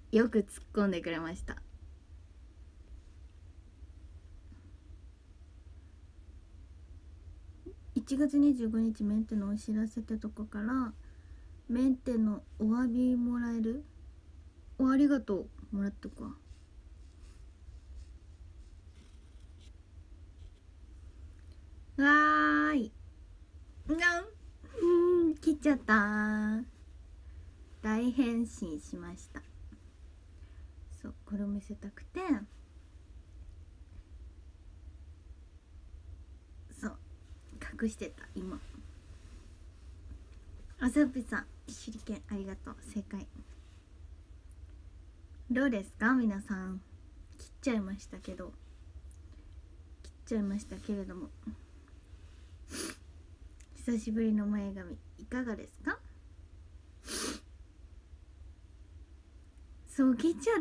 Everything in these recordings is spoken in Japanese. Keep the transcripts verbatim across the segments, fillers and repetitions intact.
よく突っ込んでくれました。いちがつにじゅうごにちメンテのお知らせってとこからメンテのお詫びもらえる。おありがとうもらっとくわ。わーい。うん切っちゃった。大変身しました。そうこれを見せたくて、そう隠してた今。あさぴさん手裏剣ありがとう。正解。どうですか皆さん。切っちゃいましたけど切っちゃいましたけれども、久しぶりの前髪いかがですか。そう切っちゃった。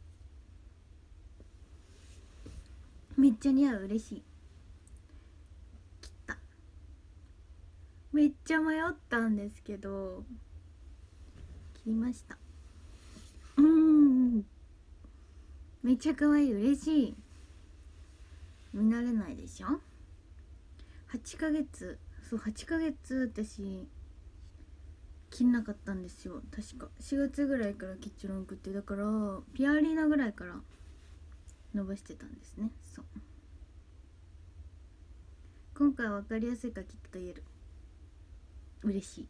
めっちゃ似合う。嬉しい。切った。めっちゃ迷ったんですけど切りました。うーんめっちゃ可愛い。嬉しい。見慣れないでしょ。はちかげつ、そうはちかげつ私切んなかったんですよ。確かしがつぐらいから切っちゃらんくって、だからピアリーナぐらいから伸ばしてたんですね。そう今回は分かりやすいから切ったと言える。嬉しい。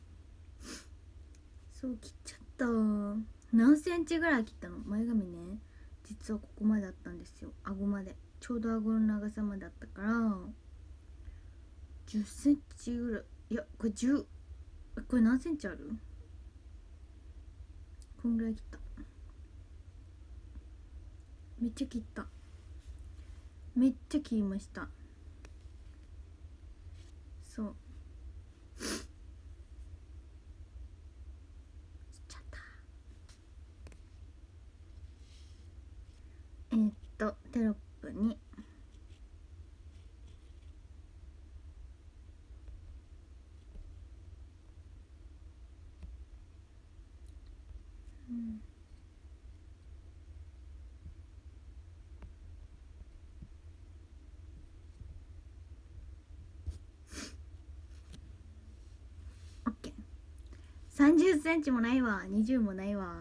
そう切っちゃった。何センチぐらい切ったの。前髪ね実はここまであったんですよ。顎まで、ちょうど顎の長さまであったからじゅっセンチぐらい。いやこれじゅう、これ何センチある。こんぐらい切った。めっちゃ切った。めっちゃ切りました。そう切っちゃった。えー、っとテロップにうん OK。 さんじゅっセンチもないわ。にじゅうもないわ。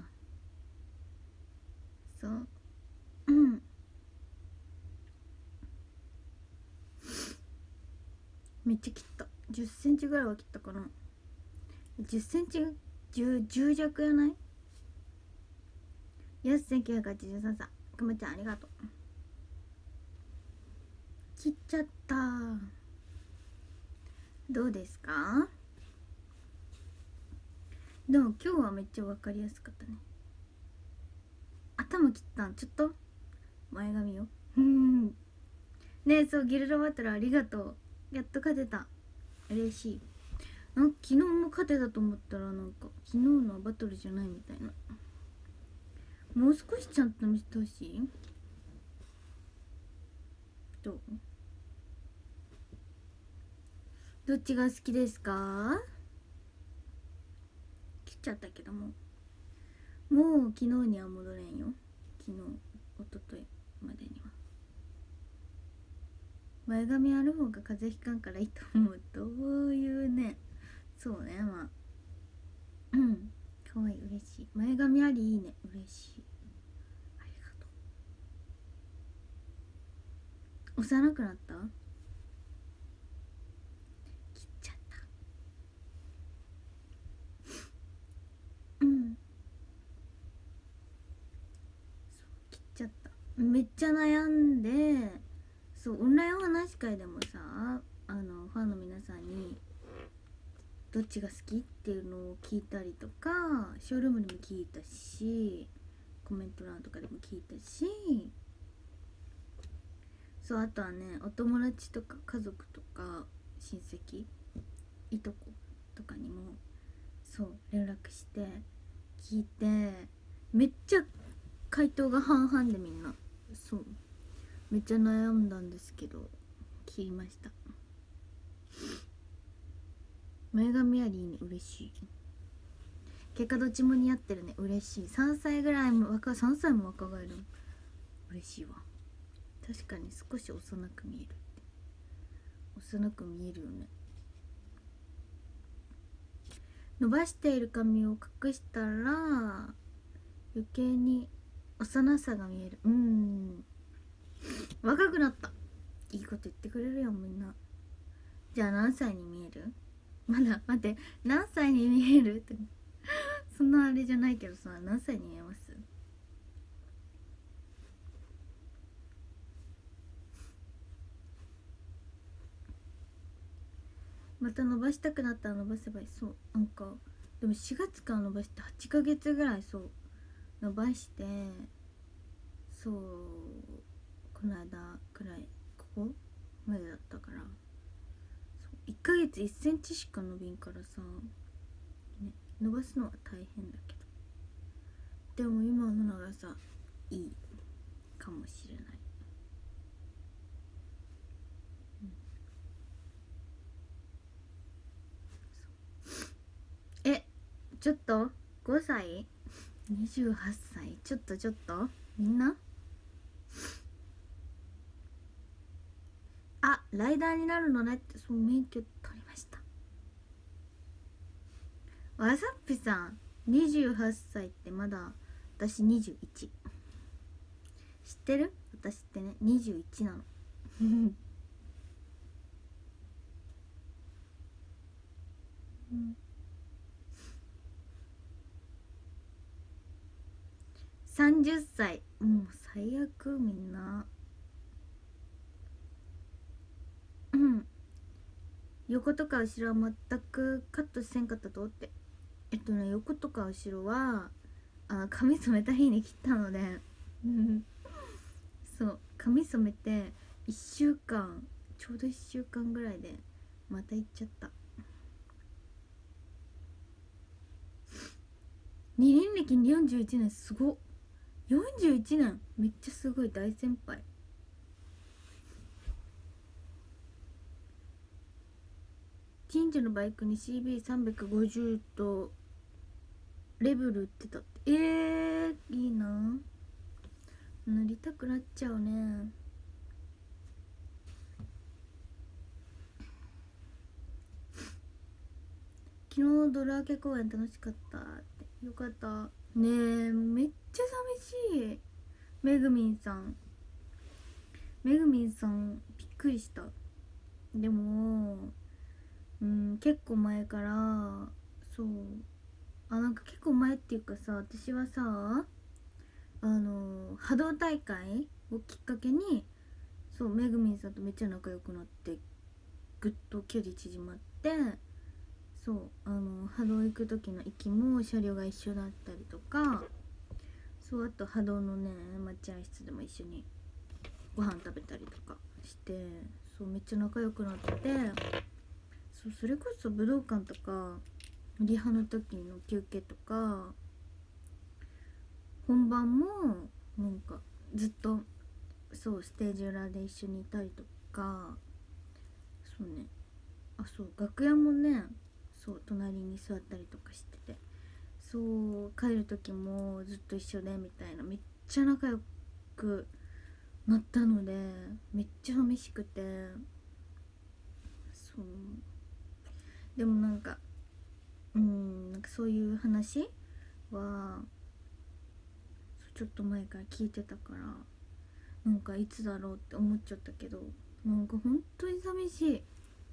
そううんめっちゃ切った。じゅっセンチぐらいは切ったかな。じゅっセンチ 10, じゅう弱やない。よしせんきゅうひゃくはちじゅうさんさんくまちゃんありがとう。切っちゃった。どうですか。でも今日はめっちゃ分かりやすかったね。頭切ったんちょっと前髪よ。うんねえそうギルドバトルありがとう。やっと勝てた。嬉しい。なんか昨日も勝てたと思ったらなんか昨日のはバトルじゃないみたいな。もう少しちゃんと見せてほしい。どう。どっちが好きですか。切っちゃったけどももう昨日には戻れんよ。昨日一昨日までには。前髪ある方が風邪ひかんからいいと思う。どういうね。そうねまあうんかわいい。嬉しい。前髪ありいいね。嬉しい。ありがとう。幼くなった。切っちゃった。うん切っちゃった。めっちゃ悩んで、そうオンラインお話し会でもさあのファンの皆さんにどっちが好きっていうのを聞いたりとか、ショールームでも聞いたしコメント欄とかでも聞いたし、そうあとはねお友達とか家族とか親戚いとことかにもそう連絡して聞いて、めっちゃ回答が半々でみんなそうめっちゃ悩んだんですけど切りました。前髪ありに嬉しい。 結果どっちも似合ってるね。嬉しい。さんさいぐらいも若さんさいも若返るの嬉しいわ。確かに少し幼く見えるって、幼く見えるよね。伸ばしている髪を隠したら余計に幼さが見える。うん、若くなった。いいこと言ってくれるよみんな。じゃあ何歳に見える？まだ待って、何歳に見えるってそんなあれじゃないけどさ、何歳に見えます？また伸ばしたくなったら伸ばせばいい。そう、なんかでもしがつから伸ばしてはちかげつぐらい、そう伸ばして、そうこの間くらいここまでだったから、そういっかげついっセンチしか伸びんからさ、ね、伸ばすのは大変だけど、でも今ののがさいいかもしれない。え、ちょっとごさい ?にじゅうはっさい、ちょっとちょっとみんな、あ、ライダーになるのねって、そう、免許取りました。わさっぴさんにじゅうはっさいってまだ私にじゅういち。知ってる？私ってねにじゅういちなのうん、さんじゅっさい、もう最悪みんな。うん、横とか後ろは全くカットせんかったとって。えっとね、横とか後ろはあ髪染めた日に切ったのでそう髪染めていっしゅうかん、ちょうどいっしゅうかんぐらいでまた行っちゃった。二輪歴よんじゅういちねん、すごっ。よんじゅういちねんめっちゃすごい、大先輩。近所のバイクに シービーさんびゃくごじゅう とレベル売ってたって。えー、いいな。乗りたくなっちゃうね。昨日ドラーケ公園楽しかったって。よかった。ねえ、めっちゃ寂しい。めぐみんさん、めぐみんさんびっくりした。でも、うん、結構前から、そう、あ、なんか結構前っていうかさ、私はさ、あの波動大会をきっかけに、そうめぐみんさんとめっちゃ仲良くなって、ぐっと距離縮まって、そうあの波動行く時の行きも車両が一緒だったりとか、そう、あと波動のね待合室でも一緒にご飯食べたりとかして、そうめっちゃ仲良くなって、そうそれこそ武道館とかリハの時の休憩とか本番もなんかずっと、そうステージ裏で一緒にいたりとか、そうね、あ、そう楽屋もね、そう隣に座ったりとかしてて、そう帰る時もずっと一緒でみたいな、めっちゃ仲良くなったのでめっちゃ寂しくて。そうでもなんか、うん、なんかそういう話はちょっと前から聞いてたから、なんかいつだろうって思っちゃったけど、なんか本当に寂しい。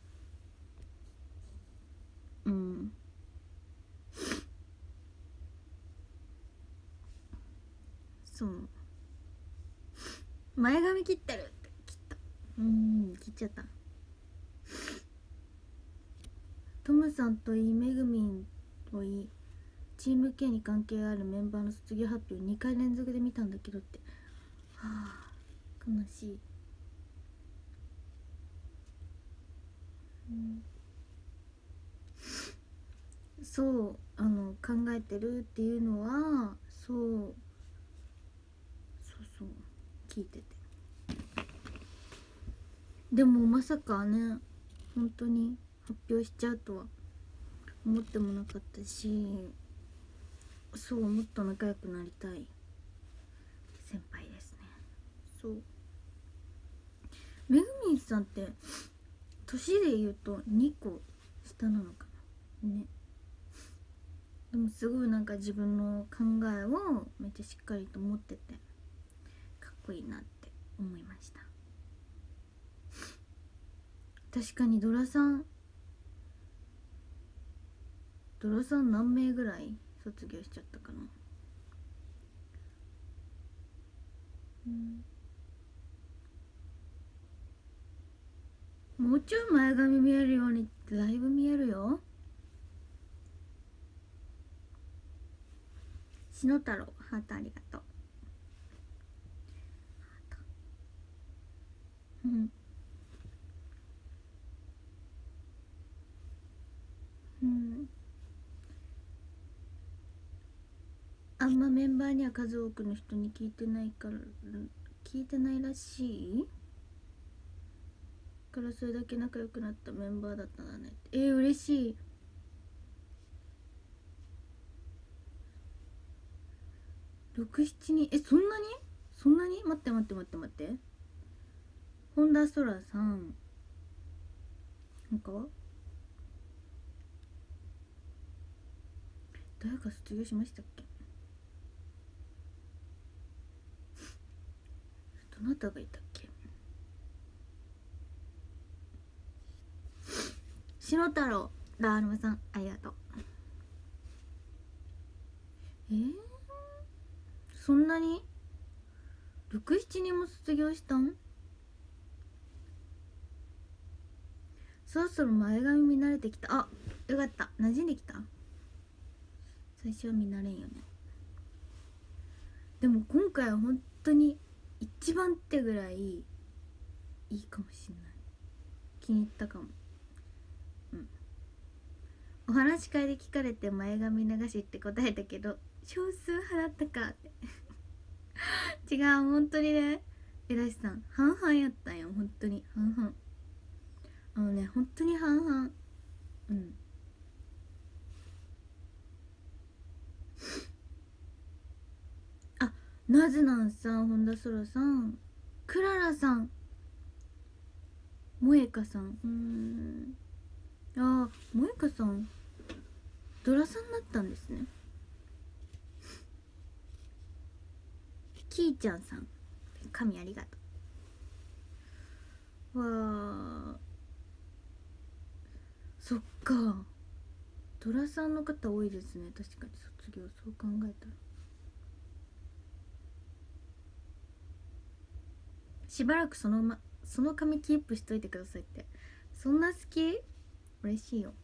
うん、そう、前髪切ってるって切った。うん、切っちゃった。トムさんといいめぐみんといいチーム K に関係あるメンバーの卒業発表にかい連続で見たんだけどって。はあ、悲しい。うん、そうあの考えてるっていうのは、そうそうそう聞いてて、でもまさかね本当に発表しちゃうとは思ってもなかったし、 そう、もっと仲良くなりたい先輩ですね。そう、めぐみんさんって年で言うとにこ下なのかなね。でもすごいなんか自分の考えをめっちゃしっかりと持っててかっこいいなって思いました。確かにドラさんドラさん何名ぐらい卒業しちゃったかな。うん、もうちょい前髪見えるようにってだいぶ見えるよ。篠太郎ハートありがとう。うん、うん、あんまメンバーには数多くの人に聞いてないから聞いてないらしいからそれだけ仲良くなったメンバーだったんだね。えー、嬉しい。ろく、しちにん、え、そんなにそんなに待って待って待って待って本田そらさん、他は誰か卒業しましたっけ。どなたがいたっけ。篠太郎ダールマさんありがとう。えー、そんなにろく、しちにんも卒業したん。そろそろ前髪見慣れてきた。あ、よかった、馴染んできた。最初は見慣れんよね。でも今回は本当に一番ってぐらいいいかもしんない。気に入ったかも。うん、お話し会で聞かれて前髪流しって答えたけど少数派だったかって違う、本当にね、えらしさん半々やったんよ。本当に半々。あのね、本当に半々。うん、あ、なずなんさん、本田そらさん、クララさん、萌香さん、うーん、あー、萌香さんドラさんだったんですね。キーちゃんさん、神ありがとう。わー、そっか、ドラさんの方多いですね。確かに卒業、そう考えたらしばらくその,、ま、その髪キープしといてくださいって。そんな好き。嬉しいよ。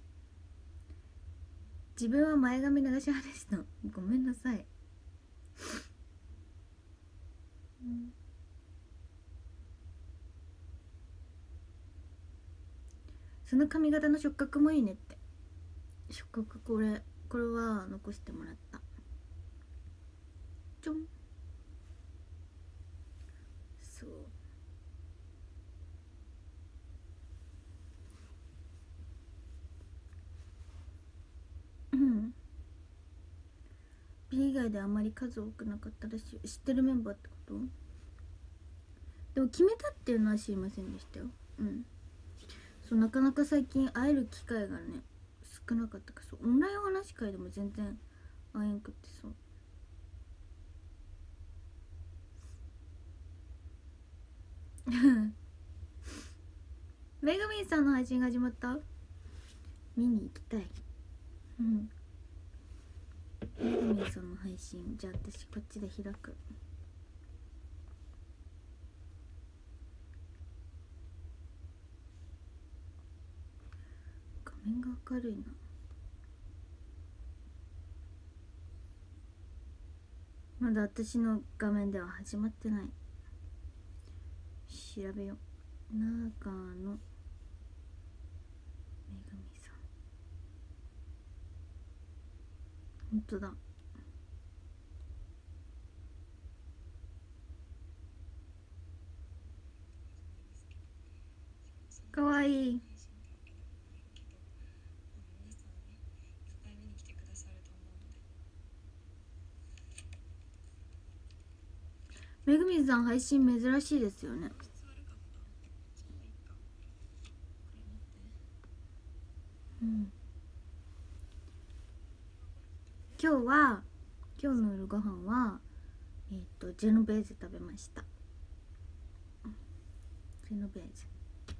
自分は前髪流し派でした。ごめんなさい。うん、その髪型の触覚もいいねって。触覚、これこれは残してもらった。ちょん。そう、うん、 B 以外であまり数多くなかったらしい。知ってるメンバーってこと。でも決めたっていうのは知りませんでしたよ。うん、そう、なかなか最近会える機会がね少なかったから。そう、オンラインお話し会でも全然会えんくってそう。めぐみんさんの配信が始まった。見に行きたい。うん、めぐみんさんの配信、じゃあ私こっちで開く。画面が明るいな。まだ私の画面では始まってない。調べよう。長野めぐみさん、ほんとだ。かわいい。 めぐみさん配信珍しいですよね。うん、今日は今日の夜ご飯はえっ、ー、とジェノベーゼ食べました。ジェノベーゼ、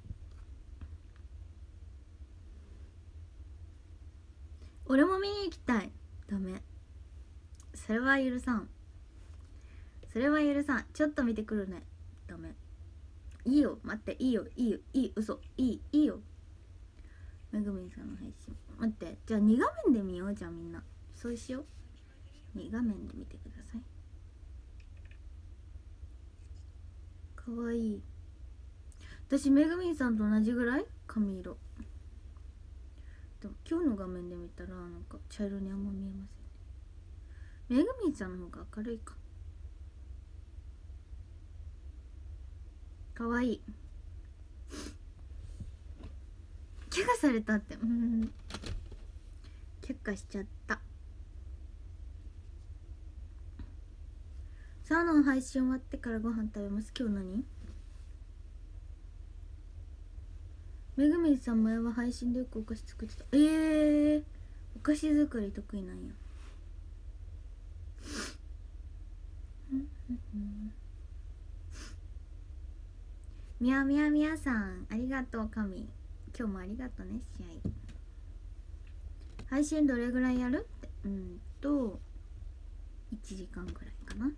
俺も見に行きたい。ダメ、それは許さん、それは許さん。ちょっと見てくるね。ダメ、いいよ、待って、いいよいいよいい、嘘、いいいいよ。めぐみんさんの配信待って、じゃあに画面で見よう。じゃあみんなそうしよう。に画面で見てください。かわいい。私めぐみんさんと同じぐらい髪色。でも今日の画面で見たらなんか茶色にあんま見えませんね。めぐみんさんの方が明るいか。かわいい。怪我されたって、うん、却下しちゃった。サウナの配信終わってからご飯食べます。今日何？めぐみんさん前は配信でよくお菓子作ってた。えー、お菓子作り得意なんや。みやみやみやさんありがとう。神今日もありがとうね。試合配信どれぐらいやるって、うんといちじかんぐらいかな。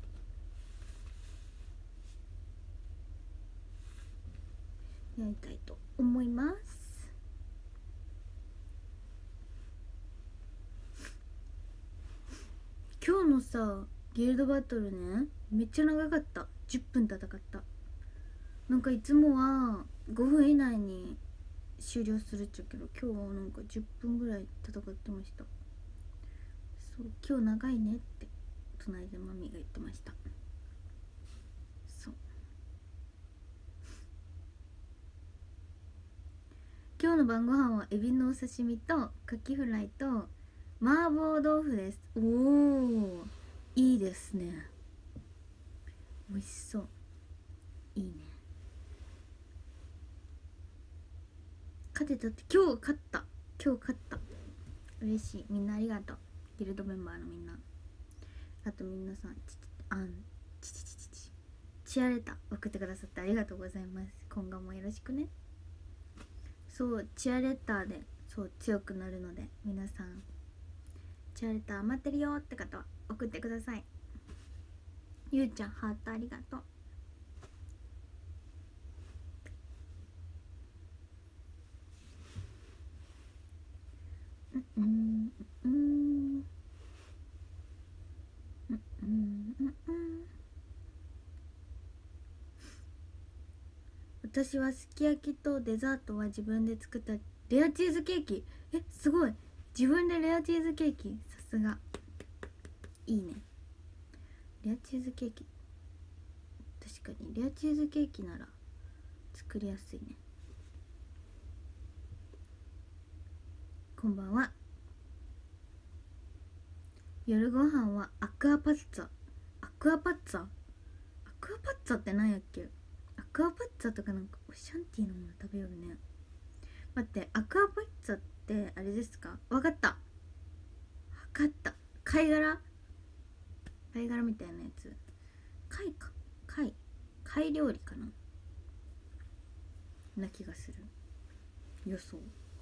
やりたいと思います。今日のさギルドバトルね、めっちゃ長かった。じゅっぷん戦った。なんかいつもはごふん以内に終了するっちゃけど、今日はなんかじゅっぷんぐらい戦ってました。そう、今日長いねって隣でマミが言ってました。そう、今日の晩ご飯はエビのお刺身とカキフライと麻婆豆腐です。おお、いいですね。美味しそう。いいね。勝てたって。今日勝った。今日勝った。嬉しい。みんなありがとう。ギルドメンバーのみんな、あと皆さん、ちあんちちちちちチアレタ送ってくださってありがとうございます。今後もよろしくね。そう、チアレターでそう強くなるので、皆さんチアレター余ってるよって方は送ってください。ゆうちゃんハートありがとう。うんうんうんうんうんうんうん。私はすき焼きとデザートは自分で作ったレアチーズケーキ。え、すごい。自分でレアチーズケーキ、さすが。いいね。レアチーズケーキ、確かにレアチーズケーキなら作りやすいね。こんばんは。夜ご飯はアクアパッツァ。アクアパッツァアクアパッツァって何やっけ。アクアパッツァとかなんかオシャンティーのもの食べよるね。待って、アクアパッツァってあれですか？わかった、わかった。貝殻、貝殻みたいなやつ。貝か、貝貝料理かなな気がする。予想、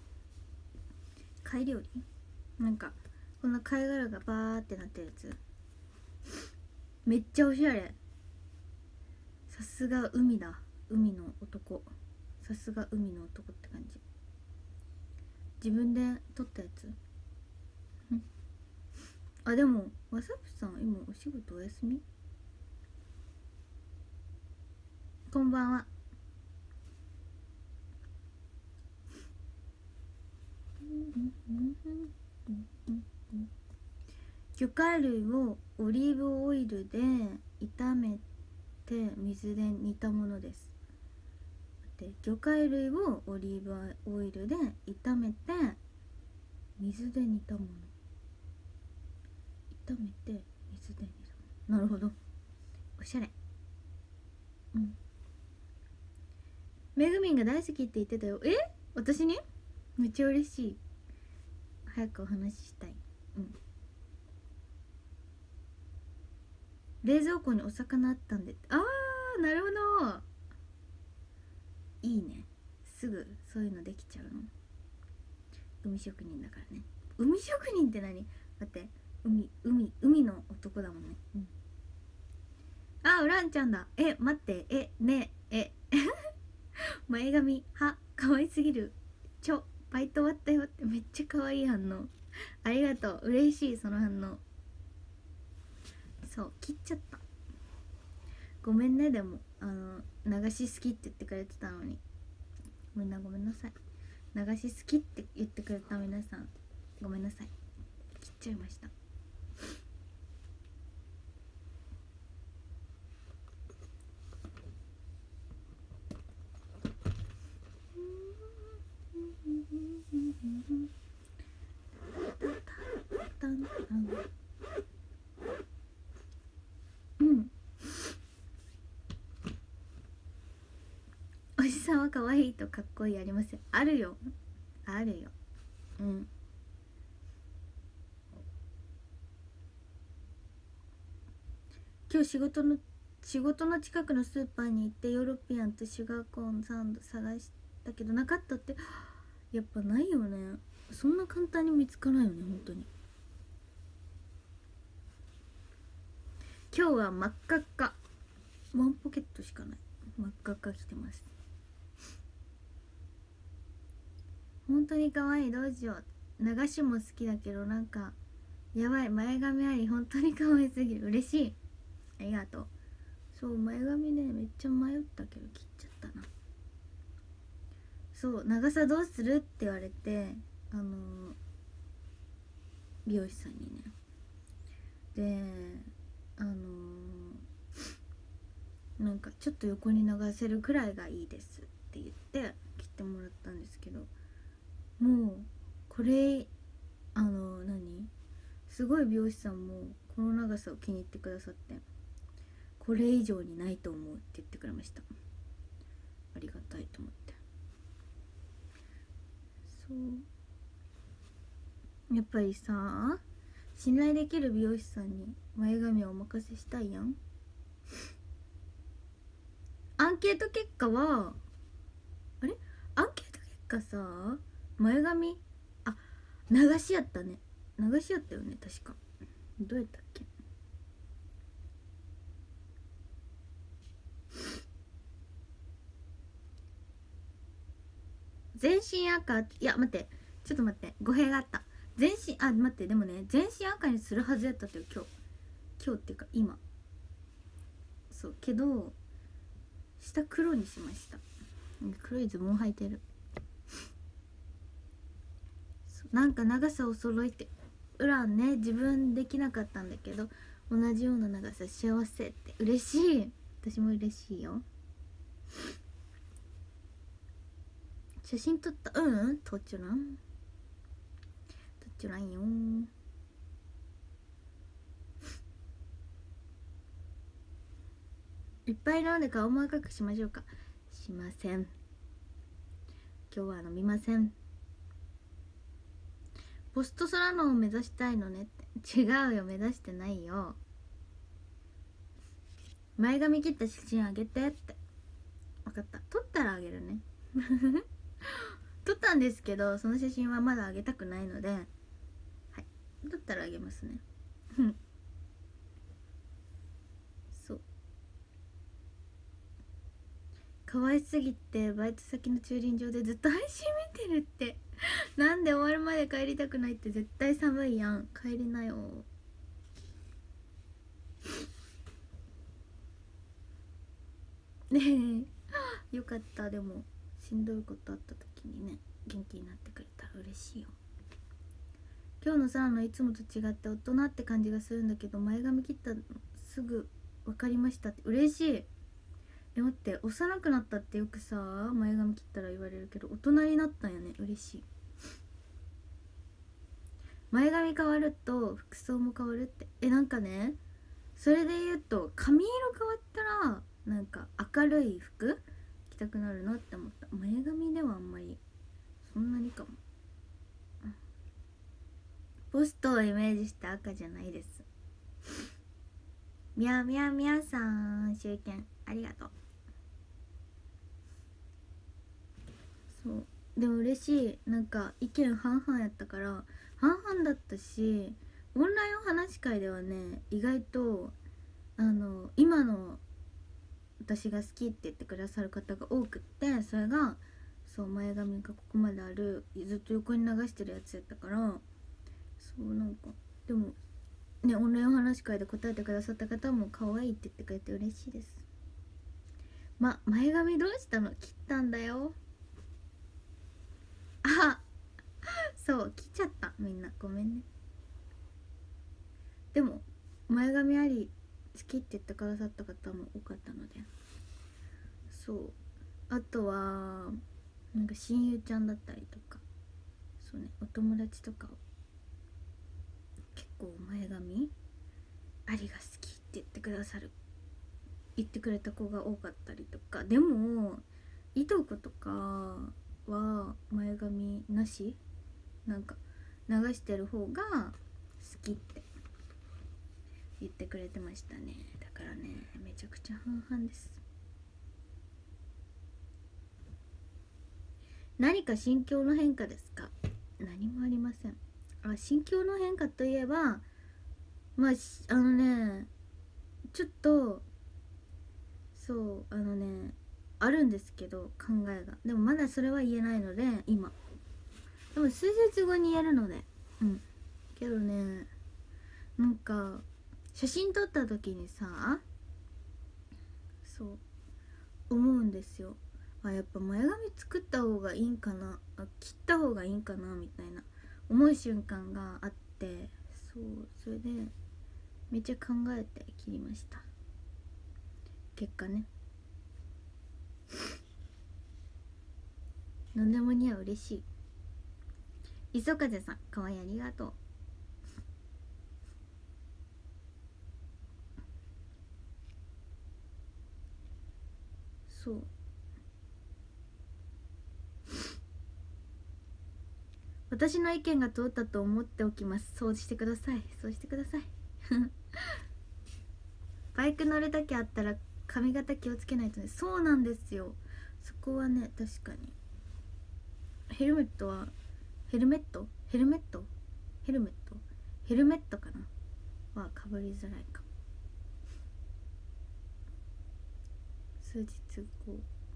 貝料理。なんかこんな貝殻がバーってなってるやつ。めっちゃおしゃれ。さすが海だ。海の男。さすが海の男って感じ。自分で撮ったやつ。あ、でもわさびさん今お仕事お休み？こんばんは。魚介類をオリーブオイルで炒めて水で煮たものです。で、魚介類をオリーブオイルで炒めて水で煮たもの。炒めて水で煮たもの。なるほど。 おしゃれ。うん。めぐみんが大好きって言ってたよ。え、私にめっちゃ嬉しい。早くお話ししたい。うん。冷蔵庫にお魚あったんで。あー、なるほど。いいね。すぐそういうのできちゃうの。海職人だからね。海職人って何？待って、海海海の男だもんね。うん。あ、ウランちゃんだ。え、待って、え、ねえ、前髪は可愛すぎる。ちょ、バイト終わったよって。めっちゃ可愛い反応。ありがとう、嬉しい。その反応。そう、切っちゃった。ごめんね。でもあの流し好きって言ってくれてたのに、みんなごめんなさい。流し好きって言ってくれた皆さん、ごめんなさい。切っちゃいました。うん。おじさんは可愛いとかっこいいありますよ。あるよ、あるよ。うん。今日仕事の仕事の近くのスーパーに行ってヨーロピアンとシュガーコーンサンド探したけどなかったって。やっぱないよね。そんな簡単に見つからないよね、本当に。今日は真っ赤っか。ワンポケットしかない。真っ赤っか着てます。本当に可愛い。どうしよう。流しも好きだけど、なんかやばい。前髪あり本当に可愛すぎる。嬉しい。ありがとう。そう、前髪ね、めっちゃ迷ったけど切っちゃったな。そう、長さどうするって言われて、あのー、美容師さんにね。で、あのー、なんかちょっと横に流せるくらいがいいですって言って切ってもらったんですけど、もうこれ、あのー、何すごい美容師さんもこの長さを気に入ってくださって、これ以上にないと思うって言ってくれました。ありがたいと思って。そうやっぱりさ、信頼できる美容師さんに前髪をお任せしたいやん。アンケート結果は、あれアンケート結果さ、前髪、あ、流しやったね。流しやったよね、確か。どうやったっけ。全身赤、いや待って、ちょっと待って、語弊があった。全身、あ、待って、でもね、全身赤にするはずやったとよ、今日。今日っていうか今。そうけど、下黒にしました。黒いズボン履いてる。なんか長さを揃えて、ウランね、自分できなかったんだけど、同じような長さ幸せって。嬉しい。私も嬉しいよ。写真撮った。うんうん、撮っちょらん、撮っちょらんよ。いっぱい飲んで顔も赤くしましょうか。しません。今日は飲みません。ポストソラノを目指したいのねって。違うよ、目指してないよ。前髪切った写真あげてって。分かった、撮ったらあげるね。撮ったんですけど、その写真はまだあげたくないので、はい、撮ったらあげますね。そう、可愛すぎてバイト先の駐輪場でずっと配信見てるって。なんで終わるまで帰りたくないって。絶対寒いやん、帰りなよ。ねえ、よかった。でもしんどいことあった時にね、元気になってくれたら嬉しいよ。今日のサラのいつもと違って大人って感じがするんだけど、前髪切ったのすぐ分かりましたって。嬉しい。え、待って、幼くなったってよくさ、前髪切ったら言われるけど、大人になったんやね。嬉しい。前髪変わると服装も変わるって。え、なんかね、 それで言うと髪色変わったらなんか明るい服着たくなるなって思った。前髪ではあんまりそんなにかも。ポストをイメージした赤じゃないです。みやみやみやさん、集見ありがとう。そうでも嬉しい。なんか意見半々やったから半々だったし、オンラインお話し会ではね意外とあの今の私が好きって言ってくださる方が多くって、それがそう前髪がここまであるずっと横に流してるやつやったから、そうなんかでもね、オンラインお話し会で答えてくださった方も可愛いって言ってくれて嬉しいです。ま、前髪どうしたの？切ったんだよ。あ、そう切っちゃった。みんなごめんね。でも前髪あり好きって言ってくださった方も多かったので、そう、あとはなんか親友ちゃんだったりとか、そうね、お友達とか結構前髪ありが好きって言ってくださる言ってくれた子が多かったりとか。でもいとことかは前髪なし、なんか流してる方が好きって言ってくれてましたね。だからね、めちゃくちゃ半々です。何か心境の変化ですか？何もありません。あ、心境の変化といえば、まああのね、ちょっとそうあのねあるんですけど、考えが。でもまだそれは言えないので今。でも数日後にやるので、うん。けどね、なんか写真撮った時にさ、そう思うんですよ。あ、やっぱ前髪作った方がいいんかな、あ、切った方がいいんかなみたいな思う瞬間があって、そうそれでめっちゃ考えて切りました。結果ね、何でも似合う。嬉しい。磯風さん、かわいい、ありがとう。そう、私の意見が通ったと思っておきます。そうしてください、そうしてください。バイク乗るだけあったら髪型気をつけないとね。そうなんですよ。そこはね、確かに。ヘルメットはヘルメットヘルメットヘルメットヘルメットかなはかぶりづらいかも。数日後。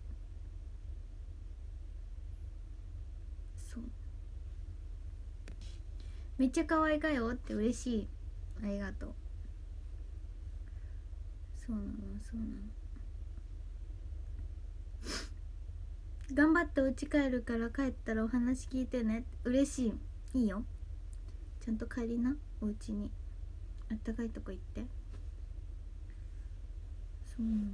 そう、めっちゃ可愛いかよって嬉しい。ありがとう。そうなの、そうなの。頑張ってお家帰るから帰ったらお話聞いてね。嬉しい。いいよ、ちゃんと帰りな、お家に。あったかいとこ行って。そうなの。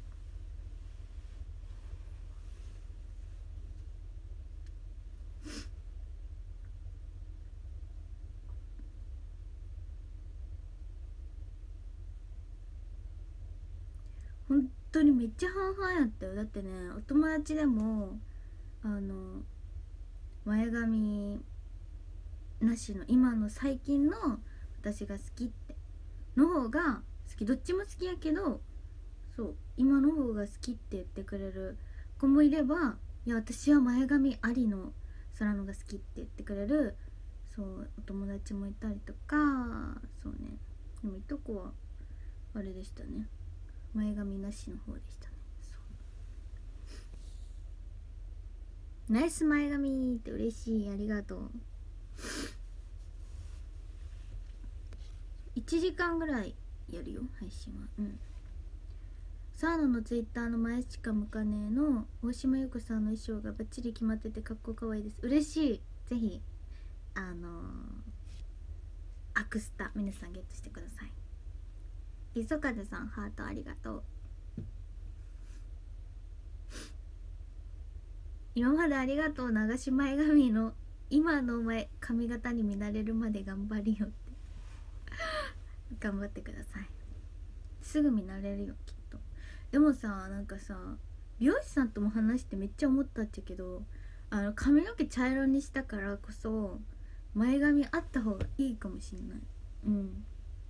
本当にめっちゃ半々やったよ。だってね、お友達でもあの前髪なしの今の最近の私が好きっての方が好き、どっちも好きやけど、そう今の方が好きって言ってくれる子もいれば、いや私は前髪ありの空のが好きって言ってくれる、そうお友達もいたりとか。そうね、でもいとこはあれでしたね、前髪なしの方でしたね。ナイス前髪って嬉しい、ありがとう。いちじかんぐらいやるよ、配信は。うん。サーノのツイッターの前しか向かねえの大島優子さんの衣装がバッチリ決まっててかっこかわいいです。嬉しい。ぜひあのー、アクスタ皆さんゲットしてください。磯風さん、ハートありがとう。今までありがとう。流し前髪の今の前髪型に見慣れるまで頑張りよって頑張ってください。 すぐ見慣れるよきっと。でもさ、なんかさ、美容師さんとも話してめっちゃ思ったっちゃけど、あの髪の毛茶色にしたからこそ前髪あった方がいいかもしんない。うん、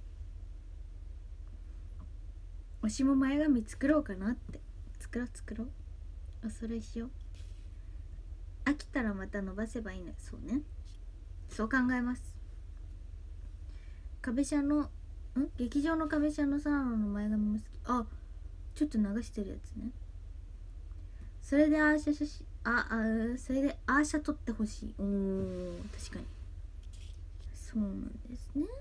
わしも前髪作ろうかなって。作ろう作ろう。あ、それしよう。飽きたらまた伸ばせばいいね。そうね、そう考えます。壁車のん劇場の壁車のサーロの前髪も好き。あ、ちょっと流してるやつね。それでアーシャ写真、ああそれでアーシャ撮ってほしい。おー、確かにそうなんですね。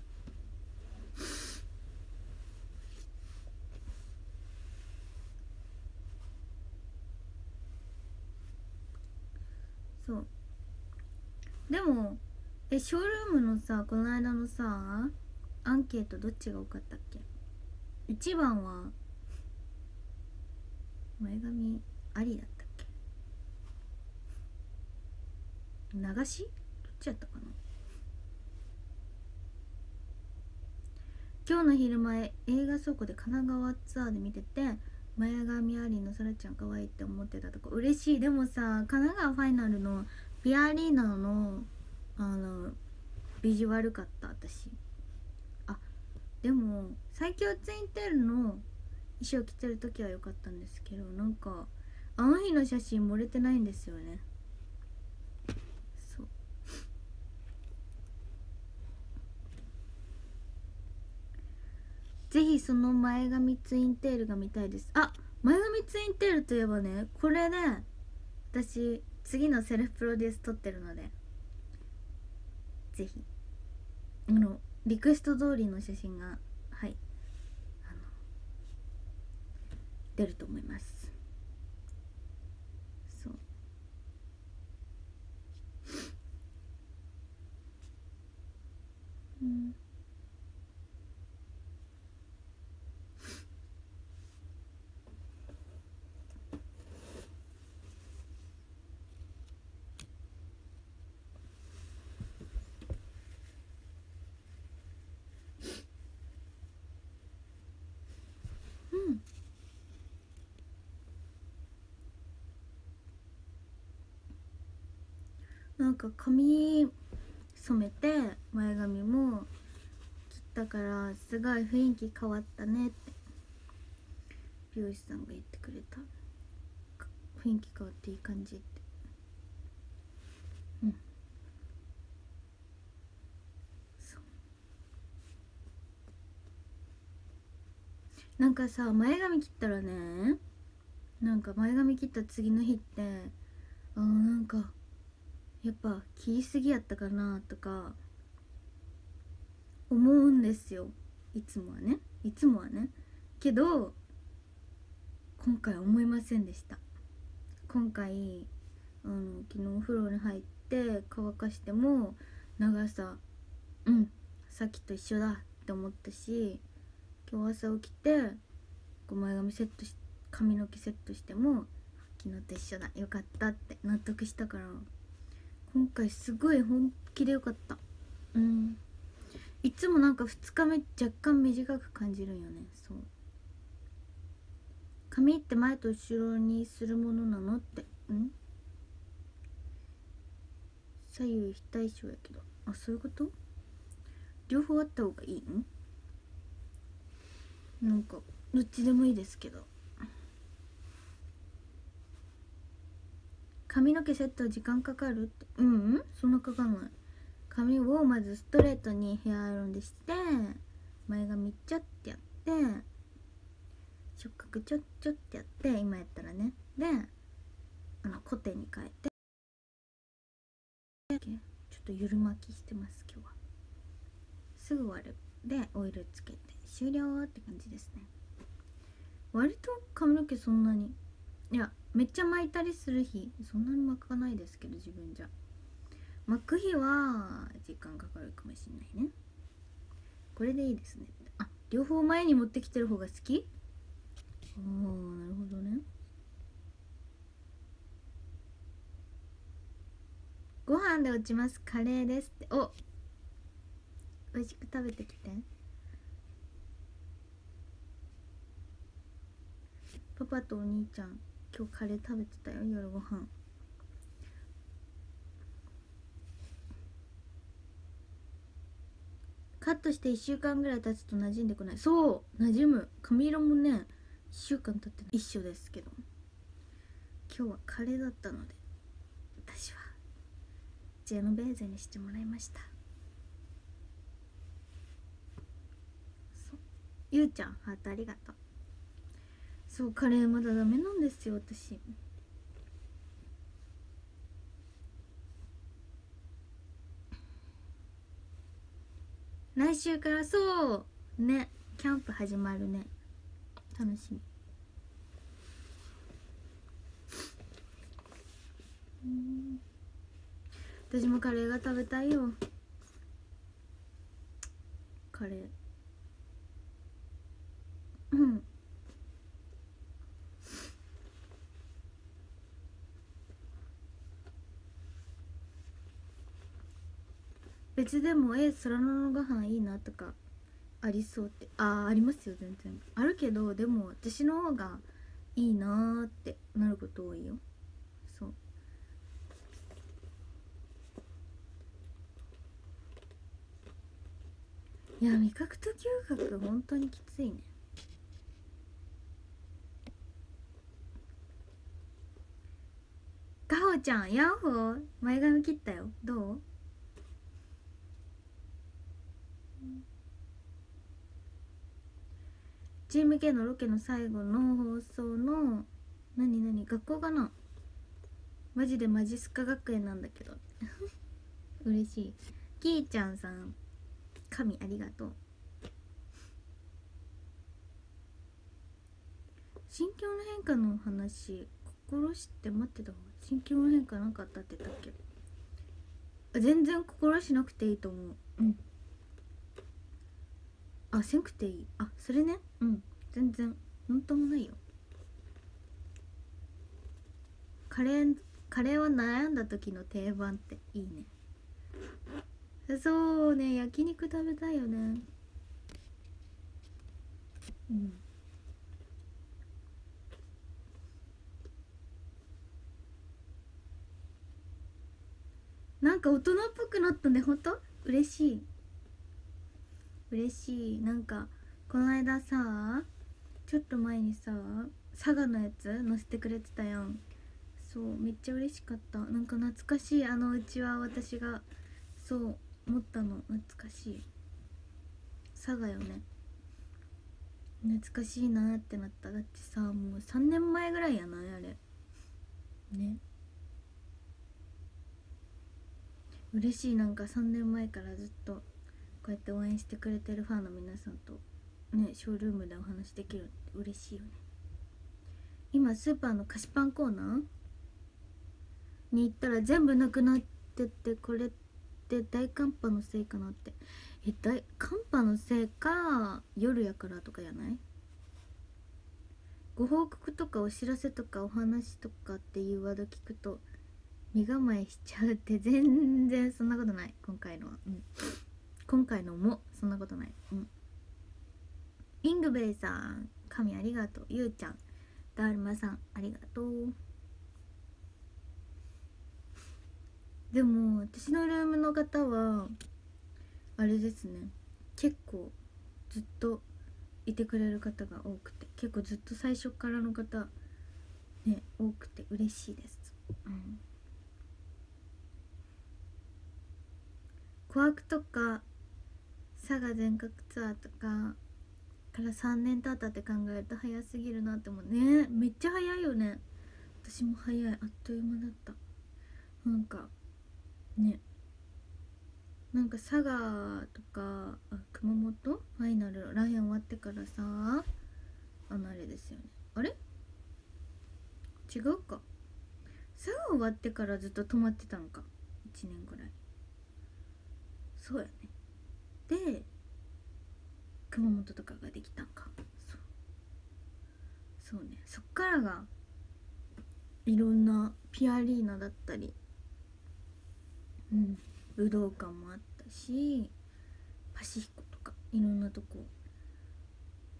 そう。でもえショールームのさ、この間のさアンケートどっちが多かったっけ？いちばんは前髪ありだったっけ？流しどっちやったかな。今日の昼前映画倉庫で神奈川ツアーで見てて、前髪ありのそらちゃん可愛いって思ってたとこ嬉しい。でもさ、神奈川ファイナルのピアアリーナのあのビジュアルかった私。あ、でも最強ツインテールの衣装着てる時は良かったんですけど、なんかあの日の写真漏れてないんですよね。そう、ぜひその前髪ツインテールが見たいです。あ、前髪ツインテールといえばね、これで私次のセルフプロデュース撮ってるので、ぜひあのリクエスト通りの写真が、はい、あの出ると思います。そう、うん、うん、なんか髪染めて前髪も切ったからすごい雰囲気変わったねって美容師さんが言ってくれた。雰囲気変わっていい感じって。うん、そう。なんかさ、前髪切ったらね、なんか前髪切った次の日って、あーなんかやっぱ切りすぎやったかなとか思うんですよ。いつもはね、いつもはね。けど今回は思いませんでした。今回あの昨日お風呂に入って乾かしても長さ、うん、さっきと一緒だって思ったし、今日朝起きて前髪セットし髪の毛セットしても昨日と一緒だ、よかったって納得したから、今回すごい本気でよかった。うん、いつもなんかふつかめ若干短く感じるんよね。そう、髪って前と後ろにするものなのって。ん左右非対称やけど、あ、そういうこと？両方あった方がいいん？なんかどっちでもいいですけど。髪の毛セット時間かかるって。うん、うん、そんなかかんない。髪をまずストレートにヘアアイロンでして、前髪ちょってやって、触覚ちょっちょってやって、今やったらね、であのコテに変えて、ちょっとゆる巻きしてます。今日はすぐ終わる。でオイルつけて終了って感じですね。割と髪の毛そんなに、いやめっちゃ巻いたりする日そんなに巻かないですけど、自分じゃ巻く日は時間かかるかもしれないね。これでいいですね。あ、両方前に持ってきてる方が好き？ああ、なるほどね。ご飯で落ちます。カレーですって。お、美味しく食べてきて。 パパとお兄ちゃん今日カレー食べてたよ、夜ご飯。カットしていっしゅうかんぐらい経つと馴染んでこない。そう馴染む。髪色もねいっしゅうかん経って一緒ですけど、今日はカレーだったので私はジェノベーゼにしてもらいました。そうゆうちゃんハートありがとう。そうカレーまだダメなんですよ私。来週からそうねキャンプ始まるね。楽しみ。うん私もカレーが食べたいよ。カレーうん別でもえ空のご飯いいなとかありそうって、ああありますよ全然あるけど、でも私の方がいいなーってなること多いよ。そういや味覚と嗅覚本当にきついね。ガホちゃんヤッホー前髪切ったよ。どう？チーム系のロケの最後の放送の何何学校かな、マジでマジスカ学園なんだけど嬉しい。キーちゃんさん神ありがとう。心境の変化の話心して待ってた方が心境の変化なかったって言ったっけ。全然心しなくていいと思う。うんあせんくていい。あそれねうん全然なんともないよ。カレーカレーは悩んだ時の定番っていいね。そうね焼肉食べたいよね。うんなんか大人っぽくなったね。ほんと嬉しい嬉しい。なんかこの間さちょっと前にさ佐賀のやつ載せてくれてたやん。そうめっちゃ嬉しかった。なんか懐かしい。あのうちは私がそう思ったの懐かしい。佐賀よね。懐かしいなってなった。だってさもうさんねんまえぐらいやないあれね。嬉しい。なんかさんねんまえからずっとこうやって応援してくれてるファンの皆さんとねショールームでお話できるって嬉しいよね。今スーパーの菓子パンコーナーに行ったら全部なくなってて、これって大寒波のせいかなって。え大寒波のせいか夜やからとかやない？ご報告とかお知らせとかお話とかっていうワード聞くと身構えしちゃうって。全然そんなことない今回のは。うん今回のもそんなことない。うんイングベイさん神ありがとう。ゆうちゃんだるまさんありがとう。でも私のルームの方はあれですね、結構ずっといてくれる方が多くて、結構ずっと最初からの方ね多くて嬉しいです。うん琥珀とか佐賀全国ツアーとかからさんねん経ったって考えると早すぎるなって思うね。めっちゃ早いよね。私も早い。あっという間だった。なんかねなんか佐賀とかあ熊本ファイナルライアン終わってからさあのあれですよね。あれ違うか。佐賀終わってからずっと止まってたのかいちねんぐらい。そうやね。で熊本とかができたんか。そうそうね。そっからがいろんなピアリーナだったりうん武道館もあったしパシフィコとかいろんなとこ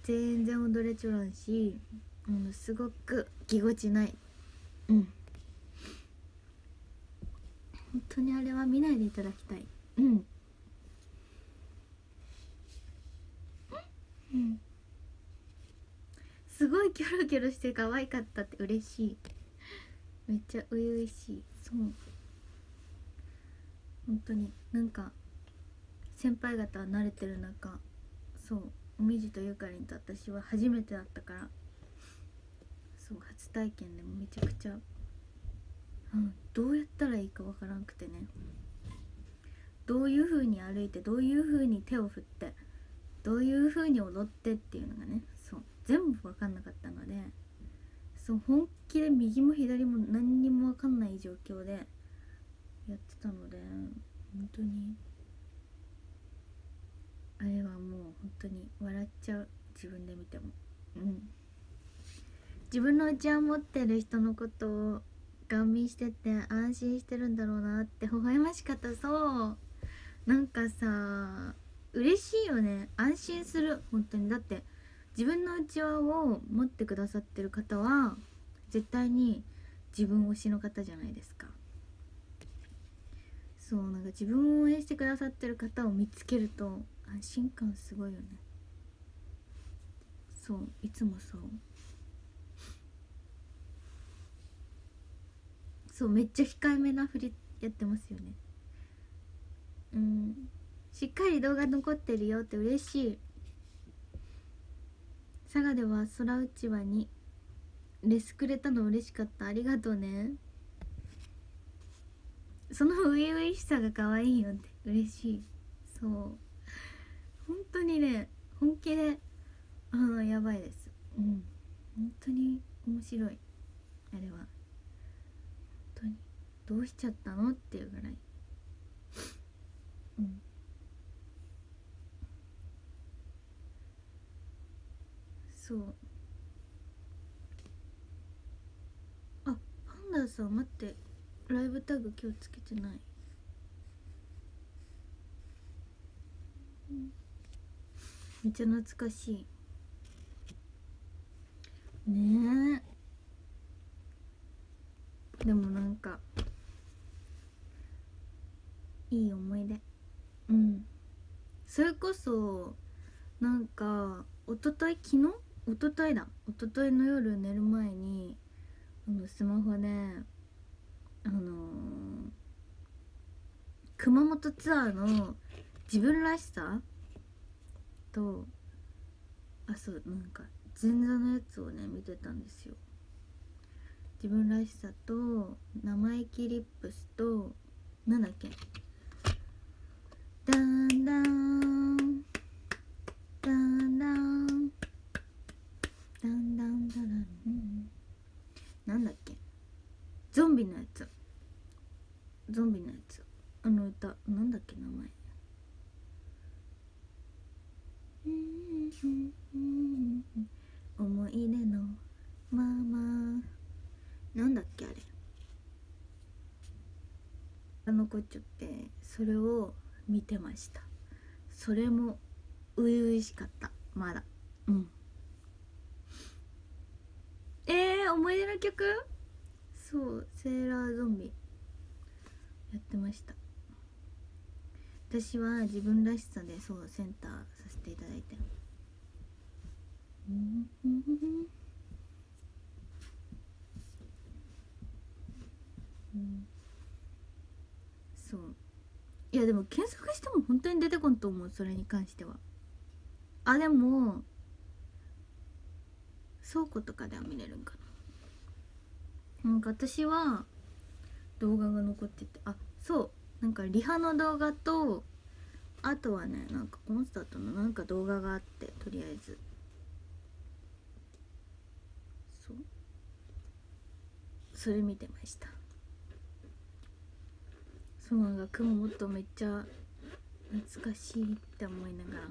全然踊れちょらんし、うん、すごくぎこちない。うん、本当にあれは見ないでいただきたい。うん、うん、すごいキョロキョロして可愛かったって嬉しい。めっちゃ初々しい。そう、本当になんか先輩方は慣れてる中、そうおみじとゆかりんと私は初めてだったから、そう初体験でもめちゃくちゃ、うん、どうやったらいいかわからんくてね、どういう風に歩いてどういう風に手を振ってどういう風に踊ってっていうのがね、そう全部分かんなかったので、そう本気で右も左も何にも分かんない状況でやってたので、本当にあれはもう本当に笑っちゃう、自分で見ても。うん、自分のうちは持ってる人のことをガン見してて安心してるんだろうなって微笑ましかった。そうなんかさ、嬉しいよね、安心する本当に。だって自分のうちわを持ってくださってる方は絶対に自分推しの方じゃないですか。そうなんか自分を応援してくださってる方を見つけると安心感すごいよね。そういつもそう、そうめっちゃ控えめな振りやってますよね。うん、しっかり動画残ってるよって嬉しい。佐賀では空うちわにレスくれたの嬉しかった、ありがとうね。その初々しさが可愛いよって嬉しい。そう本当にね、本気であのやばいです。うん、本当に面白い。あれは本当にどうしちゃったのっていうぐらい。うん、そう。あ、パンダさん待って、ライブタグ今日つけてない。うん、めっちゃ懐かしいね。えでもなんかいい思い出。うん、それこそなんか一昨日昨日一昨日だ一昨日の夜寝る前にあのスマホであのー熊本ツアーの自分らしさと、あ、そうなんか前座のやつをね見てたんですよ。自分らしさと生意気リップスとなんだっけ、だんだんだんだんだんだんだらん、なんだっけ、ゾンビのやつ、ゾンビのやつ、あの歌なんだっけ名前、思い出のまま、なんだっけあれが残っちゃって、それを見てました。それも初々しかった、まだ。うん、えー、思い出の曲、そうセーラーゾンビやってました。私は自分らしさでそうセンターさせていただいて、うんうんうん、そう、いやでも検索しても本当に出てこんと思う、それに関しては。あでも倉庫とかでは見れるんかな。なんか私は動画が残ってて、あそうなんかリハの動画と、あとはねなんかコンサートのなんか動画があって、とりあえずそうそれ見てました。そうなんか雲もっとめっちゃ懐かしいって思いながら、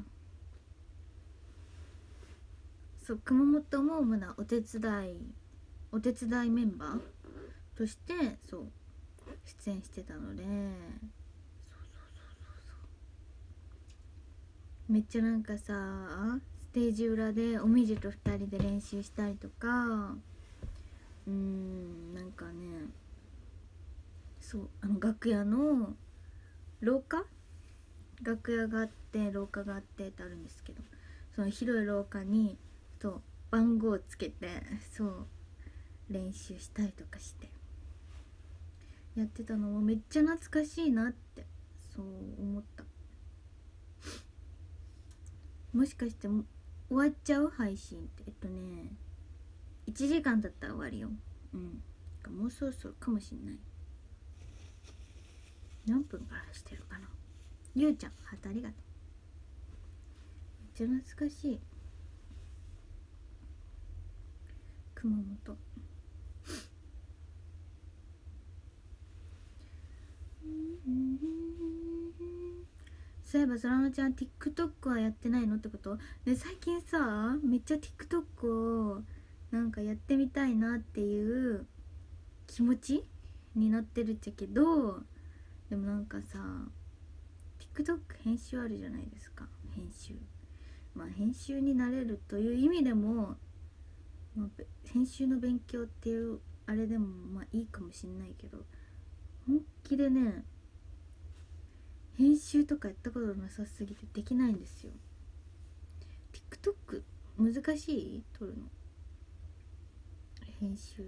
そう熊本もまだお手伝いお手伝いメンバーとしてそう出演してたので、そうそうそうそう、めっちゃなんかさテージ裏でおみじとふたりで練習したりとか、うーんなんかね、そうあの楽屋の廊下、楽屋があって廊下があってってあるんですけど、その広い廊下にそう番号つけてそう練習したりとかしてやってたのもめっちゃ懐かしいなってそう思った。もしかして終わっちゃう配信って、えっとねいちじかんだったら終わりよ。うん、もうそろそろかもしんない。何分からしてるかな。ゆうちゃんハートありがとう。めっちゃ懐かしい。熊本そういえばそらのちゃん TikTok はやってないのってことで、最近さめっちゃ TikTok をなんかやってみたいなっていう気持ちになってるっちゃけど、でもなんかさ TikTok 編集あるじゃないですか。編集まあ編集になれるという意味でも、まあ、編集の勉強っていうあれでもまあいいかもしんないけど、本気でね編集とかやったことなさすぎてできないんですよ。 TikTok 難しい？撮るの編集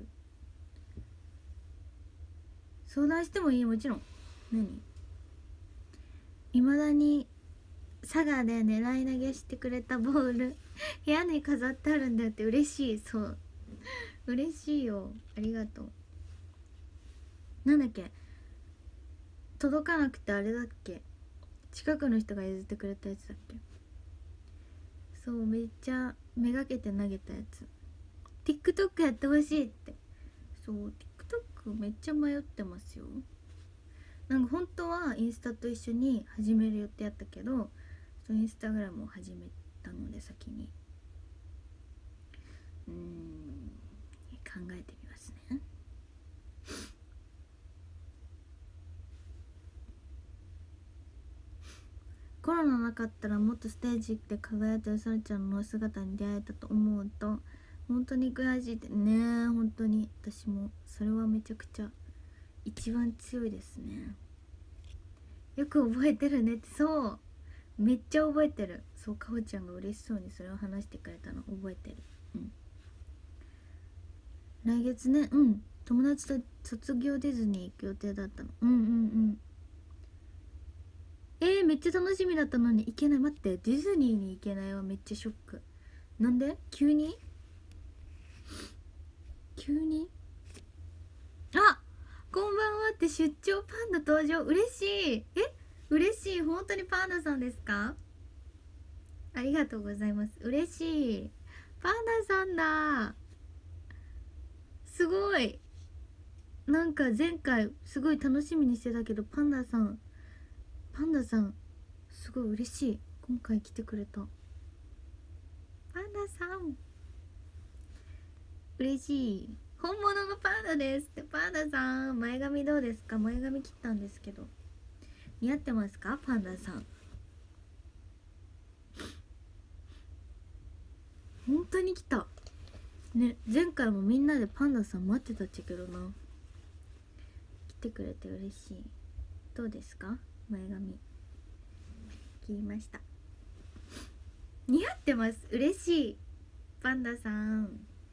相談してもいい？もちろん。何？いまだに佐賀で狙い投げしてくれたボール部屋に飾ってあるんだって。嬉しい。そう嬉しいよ、ありがとう。なんだっけ、届かなくてあれだっけ、近くの人が譲ってくれたやつだっけ。そうめっちゃめがけて投げたやつ。 TikTok やってほしいって。そう TikTok めっちゃ迷ってますよ。なんか本当はインスタと一緒に始める予定やったけど、そのインスタグラムを始めたので先にうーん考えてみますね。コロナなかったらもっとステージで輝いてるさらちゃんの姿に出会えたと思うと本当に悔しいってね。本当に私もそれはめちゃくちゃ一番強いですね。よく覚えてるねって。そうめっちゃ覚えてる。そうかほちゃんが嬉しそうにそれを話してくれたの覚えてる。うん来月ね、うん友達と卒業ディズニー行く予定だったの。うんうんうん。えー、めっちゃ楽しみだったのに行けない。待って、ディズニーに行けないはめっちゃショック。なんで急に急にあ、こんばんはって出張パンダ登場。嬉しい。え嬉しい。本当にパンダさんですか？ありがとうございます。嬉しい。パンダさんだ。すごい。なんか前回すごい楽しみにしてたけど、パンダさんパンダさんすごい嬉しい。今回来てくれたパンダさん嬉しい。本物のパンダですって。パンダさん前髪どうですか？前髪切ったんですけど似合ってますか？パンダさん本当に来たね。前回もみんなでパンダさん待ってたっちゃけどな。来てくれて嬉しい。どうですか？前髪切りました。似合ってます。嬉しい。パンダさん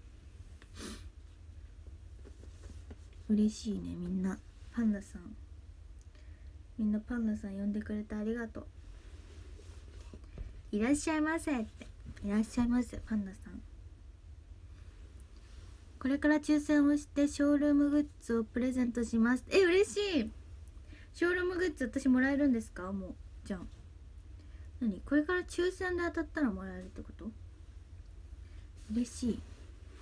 嬉しいね。みんなパンダさんみんなパンダさん呼んでくれてありがとう。いらっしゃいませって。いらっしゃいませパンダさん。これから抽選をしてショールームグッズをプレゼントします。え嬉しい。ショールームグッズ私もらえるんですか？もうじゃあ何、これから抽選で当たったらもらえるってこと？嬉しい。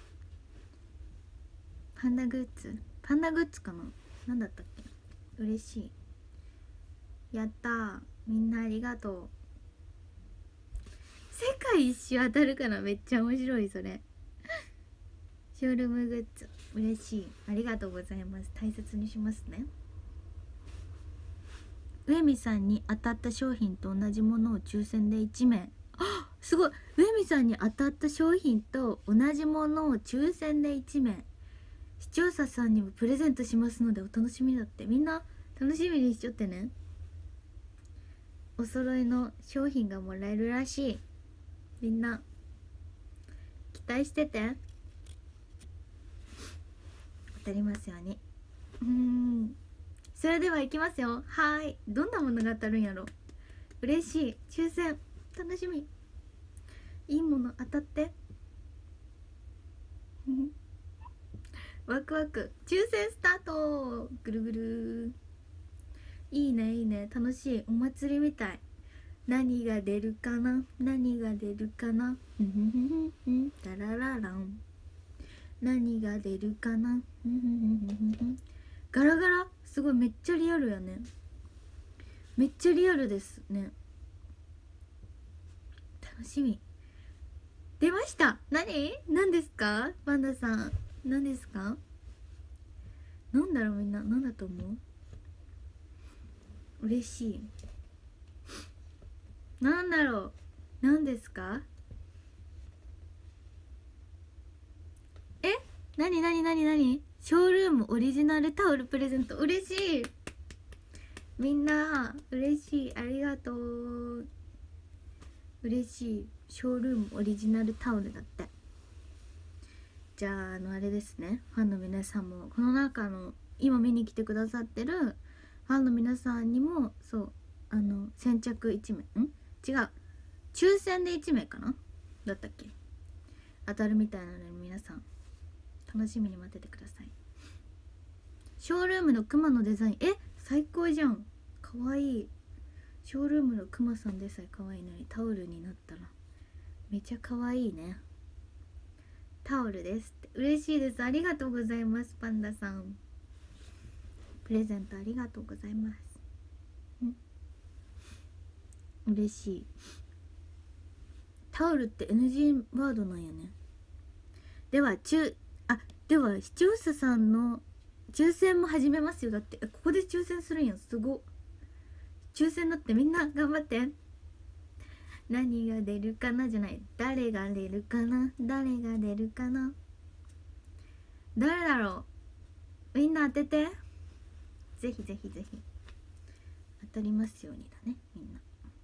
パンダグッズパンダグッズかな。何だったっけ。嬉しい。やったー。みんなありがとう。世界一周当たるからめっちゃ面白いそれ。ショールームグッズ嬉しい。ありがとうございます。大切にしますね。上見さんに当たった商品と同じものを抽選でいちめい。あ、 すごい。上見さんに当たった商品と同じものを抽選でいちめい視聴者さんにもプレゼントしますのでお楽しみだって。みんな楽しみにしちゃってね。お揃いの商品がもらえるらしい。みんな期待してて。当たりますように。うーん、それではいきますよ。はーい、どんなものが当たるんやろ。嬉しい。抽選楽しみ。いいもの当たってワクワク。抽選スタート。ぐるぐる。いいねいいね、楽しい。お祭りみたい。何が出るかな、何が出るかな、ふんふんふんふん、タラララン。何が出るかな、ふんふんふんふんふん。ガラガラ、すごい。めっちゃリアルやね。めっちゃリアルですね。楽しみ。出ました。何何ですかパンダさん。何ですか。なんだろう、みんな何だと思う。嬉しい。なんだろう、何ですか。え、なになになになに。ショールームオリジナルタオルプレゼント。嬉しい。みんな嬉しい。ありがとう。嬉しい。ショールームオリジナルタオルだって。じゃあ、あのあれですね、ファンの皆さんもこの中の今見に来てくださってるファンの皆さんにも、そうあの先着いちめい、ん違う、抽選でいちめいかなだったっけ、当たるみたいなので、皆さん楽しみに待っててください。ショールームのクマのデザイン、え、最高じゃん。かわいい。ショールームのクマさんでさえかわいいのに、タオルになったらめちゃかわいいね。タオルですって。嬉しいです。ありがとうございます。パンダさん、プレゼントありがとうございます。嬉しい。タオルって エヌジー ワードなんやね。では中あでは視聴者さんの抽選も始めますよ。だってここで抽選するんや。すご。抽選だって。みんな頑張って。何が出るかなじゃない、誰が出るかな、誰が出るかな、誰だろう。みんな当てて。ぜひぜひぜひ当たりますようにだね。みんな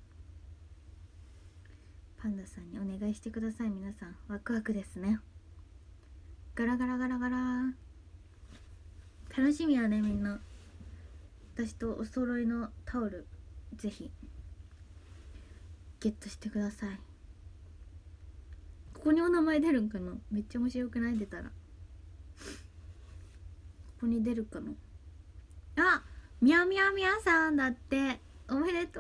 パンダさんにお願いしてください。皆さんワクワクですね。ガラガラガラガラ。楽しみやね。みんな私とお揃いのタオルぜひゲットしてください。ここにお名前出るんかな。めっちゃ面白くない？出たらここに出るかな。あ、みゃみゃみゃさんだって。おめでと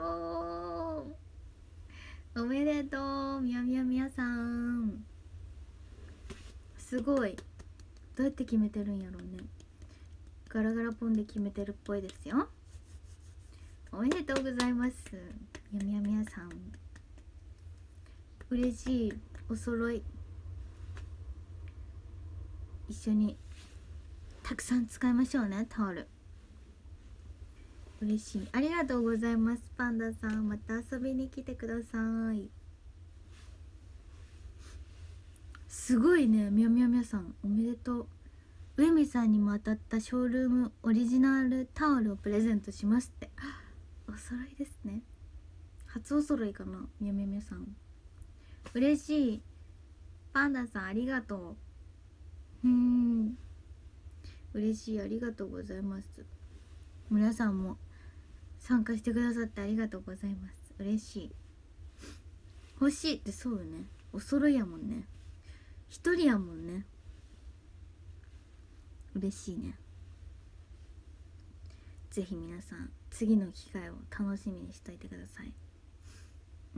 う、おめでとう。みゃみゃみゃさん、すごい。どうやって決めてるんやろうね。ガラガラポンで決めてるっぽいですよ。おめでとうございます。みゃみゃみゃさん、嬉しい。お揃い一緒にたくさん使いましょうね、タオル。嬉しい。ありがとうございます。パンダさん、また遊びに来てください。すごいね。みゃみゃみゃさん、おめでとう。上見さんにも当たったショールームオリジナルタオルをプレゼントしますって。お揃いですね。初お揃いかな。みゃみゃみゃさん、嬉しい。パンダさん、ありがとう。うーん、嬉しい。ありがとうございます。皆さんも参加してくださってありがとうございます。嬉しい。欲しいって。そうよね、お揃いやもんね。一人やもんね。嬉しいね。ぜひ皆さん次の機会を楽しみにしといてください。うん。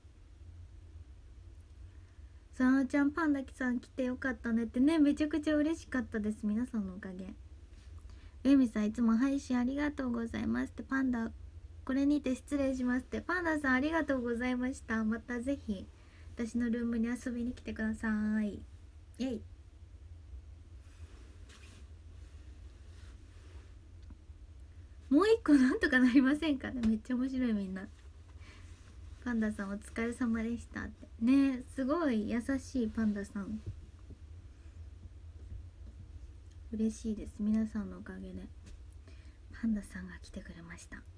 さなちゃん、パンダキさん来てよかったねってね。めちゃくちゃ嬉しかったです。皆さんのおかげ。えみさん、いつも配信ありがとうございますって。パンダ、これにて失礼しますって。パンダさん、ありがとうございました。またぜひ私のルームに遊びに来てください。イェイ。もう一個なんとかなりませんかね。めっちゃ面白い。みんなパンダさんお疲れ様でしたってね。すごい優しいパンダさん、嬉しいです。皆さんのおかげでパンダさんが来てくれました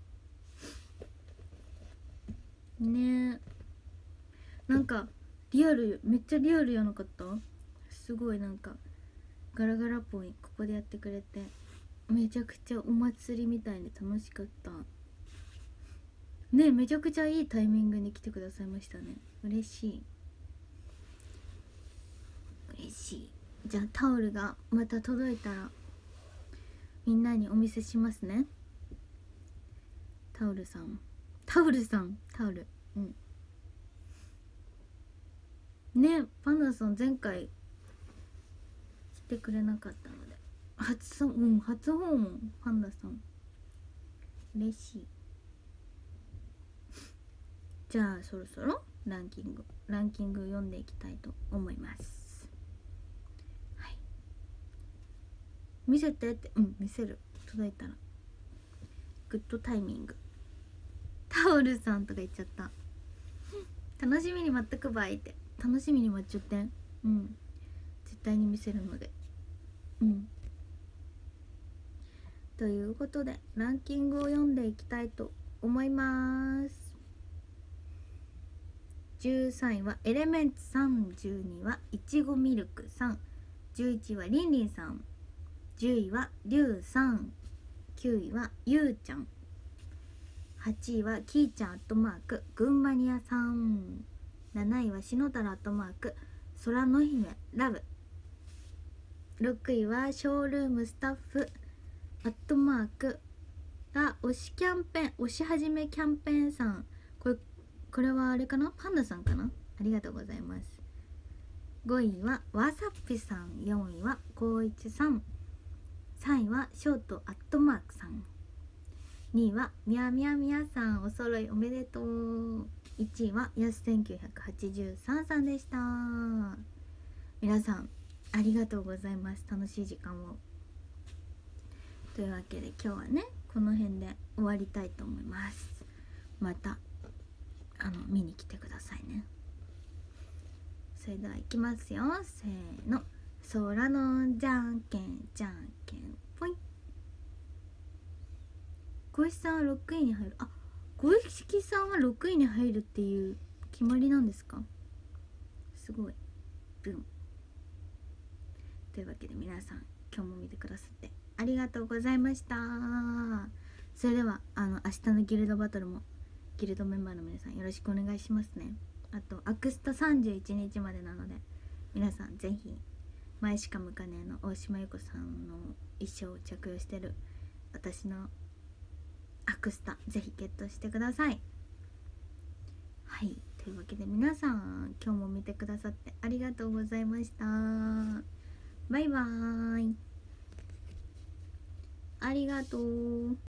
ね。なんかリアル、めっちゃリアルやなかった？すごいなんかガラガラポイここでやってくれて、めちゃくちゃお祭りみたいで楽しかったね。めちゃくちゃいいタイミングに来てくださいましたね。嬉しい嬉しい。じゃあタオルがまた届いたらみんなにお見せしますね。タオルさんタオルさんタオル、うんね。パンダさん前回来てくれなかったので初、うん、初訪問パンダさん嬉しい。じゃあそろそろランキングランキング読んでいきたいと思います。はい、見せてって、うん見せる。届いたらグッドタイミング。タオルさんとか言っちゃった。楽しみに待っとくばいって。楽しみに待っちゃって。うん絶対に見せるので。うんということでランキングを読んでいきたいと思います。じゅうさんいはエレメンツさん、じゅうにはいちごミルクさん、じゅういちいはりんりんさん、じゅういはりゅうさん、きゅういはゆうちゃん、はちいはきーちゃんアットマークぐんまにやさん、なないはしのたらアットマーク空の姫ラブ、ろくいはショールームスタッフアットマークが推しキャンペーン推し始めキャンペーンさん。これこれはあれかな、パンダさんかな。ありがとうございます。ごいはわさっぴさん、よんいはこういちさん、さんいはショートアットマークさん、にいはみやみやみやさん、お揃いおめでとう。いちいはやすせんきゅうひゃくはちじゅうさんさんでした。皆さんありがとうございます。楽しい時間を。というわけで今日はねこの辺で終わりたいと思います。またあの見に来てくださいね。それではいきますよ。せーの、空のじゃんけんじゃんけんぽい。小石さんはろくいに入る。あ、小石さんはろくいに入るっていう決まりなんですか？すごい。ブン。というわけで皆さん今日も見てくださってありがとうございました。それではあの明日のギルドバトルもギルドメンバーの皆さんよろしくお願いしますね。あとアクスタさんじゅういちにちまでなので皆さんぜひ前しか向かねえの大島優子さんの衣装を着用してる私のアクスタぜひゲットしてください。はい、というわけで皆さん今日も見てくださってありがとうございました。バイバーイ。ありがとう。